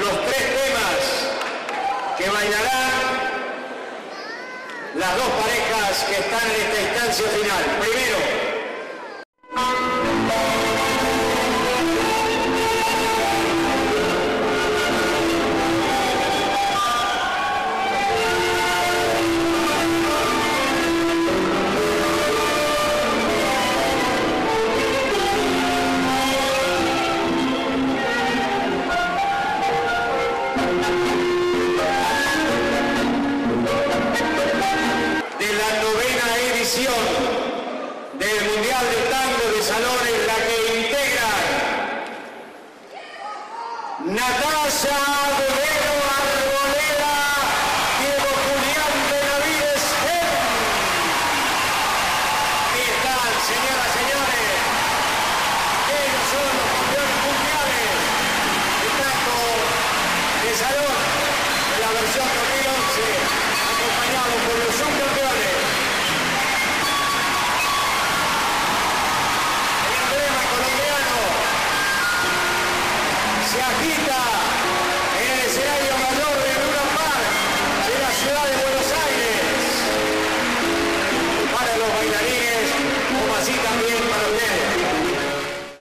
los 3 temas que bailarán las 2 parejas que están en esta instancia final. Primero, del Mundial de Tango de Salones, la que integran Natasha